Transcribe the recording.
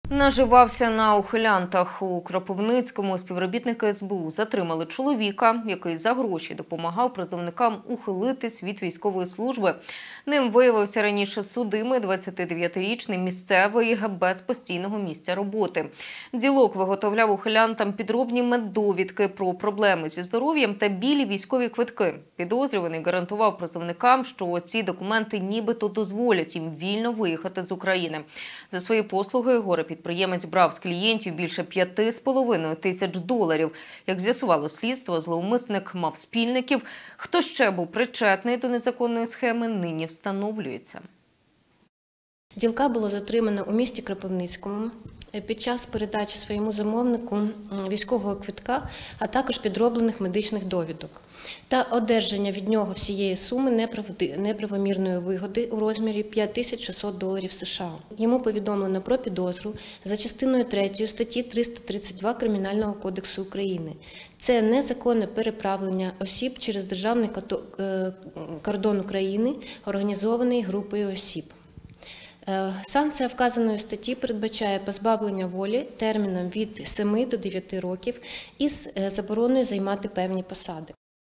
Наживався на ухилянтах. У Кропивницькому співробітники СБУ затримали чоловіка, який за гроші допомагав призовникам ухилитись від військової служби. Ним виявився раніше судимий 29-річний місцевий без постійного місця роботи. Ділок виготовляв ухилянтам підробні меддовідки про проблеми зі здоров'ям та білі військові квитки. Підозрюваний гарантував призовникам, що ці документи нібито дозволять їм вільно виїхати з України. За свої послуги горе-підприємець брав з клієнтів більше $5,5 тисяч. Як з'ясувало слідство, зловмисник мав спільників. Хто ще був причетний до незаконної схеми, нині встановлюється. Ділка було затримано у місті Кропивницькому під час передачі своєму замовнику військового квитка, а також підроблених медичних довідок та одержання від нього всієї суми неправомірної вигоди у розмірі $5600 США. Йому повідомлено про підозру за частиною 3 статті 332 Кримінального кодексу України. Це незаконне переправлення осіб через державний кордон України, організований групою осіб. Санкція вказаної статті передбачає позбавлення волі терміном від 7 до 9 років із забороною займати певні посади.